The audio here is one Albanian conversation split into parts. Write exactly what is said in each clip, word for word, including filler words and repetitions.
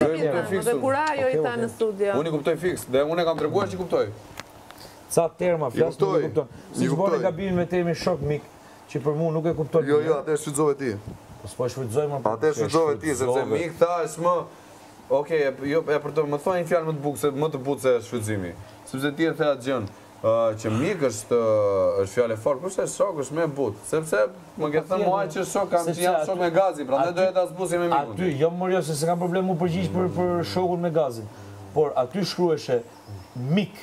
Dhe kur ajo i tha në studio. Unë i kuptoj fiks, dhe unë e kam treguar që i kuptoj. Ca terma, flasë nuk e kupton. Si që bërë gabimin me termin shok mik, që për mu nuk e kupton. Jo, jo, atë e shfrytëzove ti. Po s'po e shfrytëzoj më. Atë e shfrytëzove ti, sepse mik tha është më... Okej, e për të më thua një fjalë më të bukë, më të butë se shfrytëzimi. Sepse ti e the atë gjën, që mik është fjalë e fortë, kurse shok është më e butë. Sepse më ke thënë mua që shok kam që jam shok me gazi, prandaj doja ta zbusim me mikun. Aty, jo më se s'kam problem mu përgjigj për shokun me gazin. Por aty shkruheshe mik.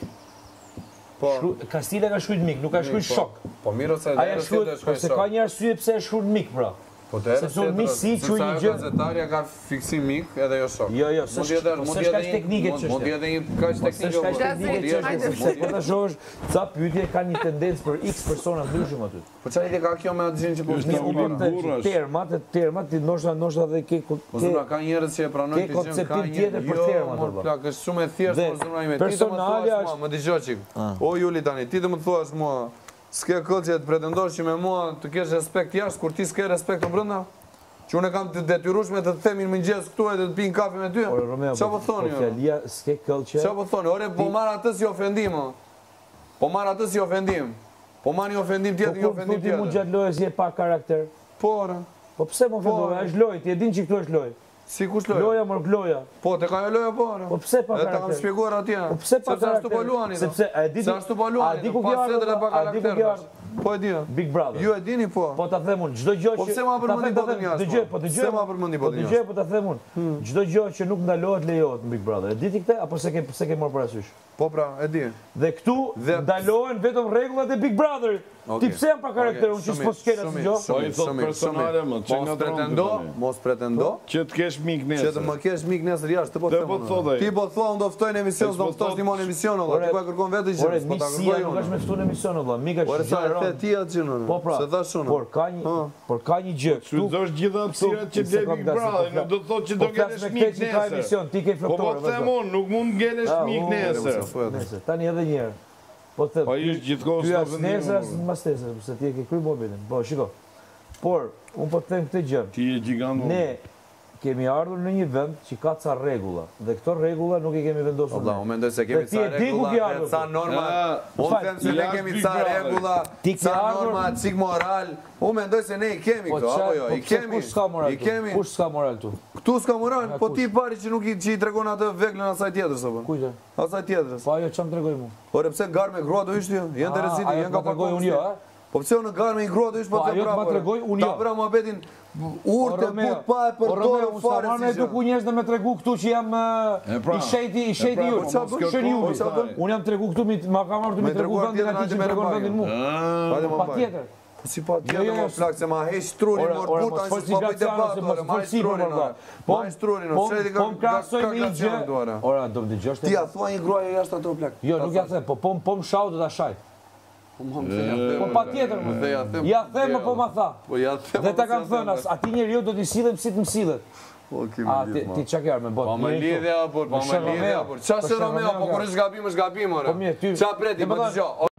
Kastila ka shkruajt mik, nuk ka shkruajt shok. Po mirë ose edhe e shkruajt shok. Se ka një arsye pse e shkruajt mik pra. Po të erë se misi që një gjë. Gazetarja ka fiksim mik edhe jo shok. Jo, jo, se shkash teknike që Mund jetë një kaq teknike. Se shkash teknike që është. Po të shohësh, ca pyetje ka një tendencë për x persona ndryshëm aty. Po çfarë ide ka kjo me atë gjën që po vjen termat, termat, ndoshta ndoshta edhe ke Po zona ka njerëz që e pranojnë këtë gjë, ka një tjetër për termat apo. Plak, është shumë e thjeshtë për zona ime. Personalja është, më dëgjoj çik. O Juli tani, ti të më thuash mua s'ke këllë që të pretendosh që me mua të kesh respekt jashtë, kur ti s'ke respekt të brenda? Që unë kam të detyrueshme të të themin mëngjes këtu e të të pinë kafe me ty? Qa po thoni? Qa po thoni? Ore, po marë atës i ofendim. Po marë atës i ofendim. Po marë një ofendim tjetër, një ofendim tjetër. Po ku mu gjatë lojës je pa karakter? Po, ore. Po pse më ofendove? është lojë, ti e din që këtu është lojë. Si kush loja? Loja mërk loja. Po, te ka jo loja po, ore. Po pse pa karakter? E ta kam shpjeguar atje. Po pse pa karakter? Sepse ashtu po luani. Sepse, a di... Se ashtu po luani, pa sedre pa karakter. Po e di. Big Brother. Ju e dini po. Po ta them unë, çdo gjë që... Po pse ma përmendi botën jashtë? Dëgjoj, po dëgjoj. Pse ma përmendi botën jashtë? Po dëgjoj, po ta them unë. Çdo gjë që nuk ndalohet lejohet në Big Brother. E di ti këtë apo se ke se ke marrë parasysh? Po pra, e di. Dhe këtu ndalohen vetëm rregullat e Big Brother. Ti pse jam pa karakter unë që s'po skela si gjë? Po i thot personale më, që nga pretendo, mos pretendo që të kesh mik nesër. Që të më kesh mik nesër jashtë, të po them. Ti po thua unë do ftoj në emision, do ftosh ti në emision, valla. Ti po e kërkon vetë gjë, po ta kërkoj unë. Nuk është me ftu në emision, valla. Mika është gjë. Ore sa e ti atë gjë. Po pra. Se thash unë. Por ka një, por ka një gjë. Shfrytëzosh gjitha hapësirat që del Big Brother, nuk do të thotë që do ngelesh mik nesër. Po po them unë, nuk mund ngelesh mik nesër. Tani edhe një herë. Po të po ishtë gjithkohës të vendimu. Ty asë nesër, mas nesër, se ti e ke kry mobilin. Po, shiko. Por, unë po të them këtë gjë. Ti e gjigando. Ne kemi ardhur në një vend që ka ca regula. Dhe këto regula nuk i kemi vendosur. Allah, unë mendoj se kemi ca regula, ca norma. Unë them se ne kemi ca regula, ca norma, cik moral. Unë mendoj se ne i kemi këto, apo jo? I kemi. Kush s'ka moral tu? Kush s'ka moral tu? Këtu s'ka moral? Po ti pari që nuk i tregon atë veglën asaj tjetërës, apo? Kujtë? Asaj tjetërës. Po ajo që më tregoj mu? Ore, pse garë me grua do ishtë jo? Jenë të reziti, jenë ka tregoj unë jo, po pse unë garë me i grua do ishtë po të pra, po tregoj unë jo. Ta pra më betin urte, put pa e për dojë u fare si që. Unë njerëz dhe me tregu këtu që jam i shejti, i shejti ju. Shëri ju. Unë jam tregu këtu, ma kam ardu mi tregu vendin ati që me tregon vendin mu. Pa tjetër. Si pa tjetër më flak, se ma hej strurin, mor puta, në që s'pa bëj debat, ma hej strurin, ma hej strurin, në shredit Po më krasoj me i gjë. Ora, do më dëgjosh Ti a thua një gruaja jashtë ato plak. Jo, nuk ja them, po po më shau do ta shaj. Po pa tjetër më. Ja them, po ma tha. Dhe ta kam thënë, ati njeriu do t'i sillim si të më sillet. A, ti qa kjarë me botë? Po me lidhja, po me lidhja. Qa se Romeo, po kur është gabim, është gabim, ore. Qa preti, po të gjo.